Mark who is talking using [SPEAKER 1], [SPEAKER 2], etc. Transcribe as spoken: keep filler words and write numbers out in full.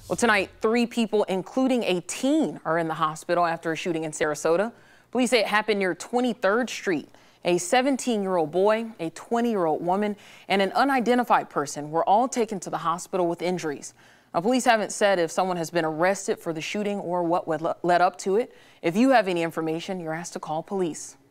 [SPEAKER 1] Well, tonight, three people, including a teen, are in the hospital after a shooting in Sarasota. Police say it happened near twenty-third street. A seventeen-year-old boy, a twenty-year-old woman, and an unidentified person were all taken to the hospital with injuries. Now, police haven't said if someone has been arrested for the shooting or what led up to it. If you have any information, you're asked to call police.